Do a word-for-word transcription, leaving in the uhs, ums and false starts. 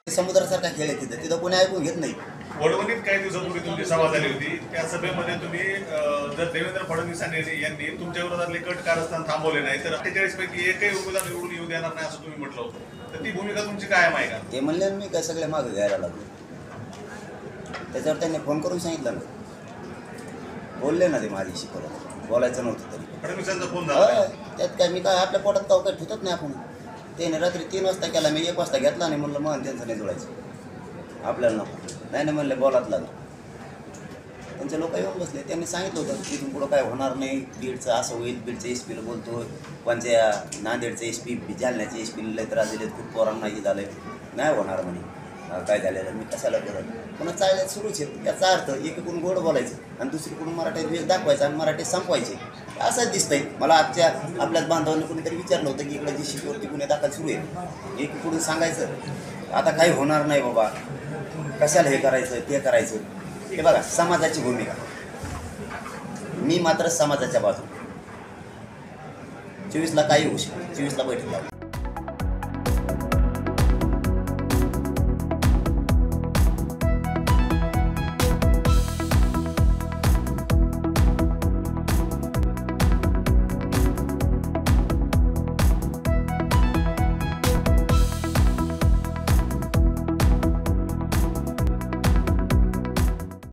समुद्रासारखा खेळ आहे तिथं तिथं कोणी ऐकून घेत नाही. वडवणीत काही दिवसापूर्वी तुमची सभा झाली होती. त्या सभेमध्ये तुम्ही जर देवेंद्र फडणवीस यांनी तुमच्या विरोधातले कट कारस्थान थांबवले नाही तर अठ्ठेचाळीस पैकी एकही उमेदवार निवडून येऊ देणार नाही असं तुम्ही म्हटलं होतं. तर ती भूमिका तुमची कायम आहे का? ते म्हणले मी काय सगळे मागं घ्यायला लागलो. त्याच्यावर त्यांनी फोन करून सांगितलं ना, बोलले ना ते माझ्याशी परत बोलायचं नव्हतं तरी फडणवीसांचा फोन झाला. त्यात काय मी काय आपल्या पोटात काव काही ठेवत नाही आपण. त्याने रात्री तीन वाजता केला, मी एक वाजता घेतला नाही म्हणलं मग त्यांचं नाही जोडायचं आपल्याला नको. नाही नाही म्हणले बोलात लागलं. त्यांचे लोक येऊन बसले, त्यांनी सांगितलं होतं तिथून पुढं काय होणार नाही, बीडचं असं होईल, बीडचं एस पीला बोलतो कोणत्या नांदेडचं एस पी जालन्याचं एस पीला लय त्रास दिलेत, खूप पोरांना हे झालं नाही होणार म्हणे. काय झालेलं मी कशाला करत पुन्हा चालण्यात सुरूच आहे. याचा अर्थ एकीकडून गोड बोलायचं आणि दुसरीकडून मराठीत वेळ दाखवायचा आणि मराठी संपवायचे. असंच दिसतंय मला. आजच्या आपल्याच बांधवांनी कोणीतरी विचारलं होतं की इकडे जी शिकवरती गुन्हे दाखल सुरू आहे, एकीकडून सांगायचं आता काही होणार नाही बाबा, कशाला हे करायचं ते करायचं. हे बघा समाजाची भूमिका, मी मात्र समाजाच्या बाजू. चोवीसला काही होऊ शकते, चोवीसला बैठक लावू.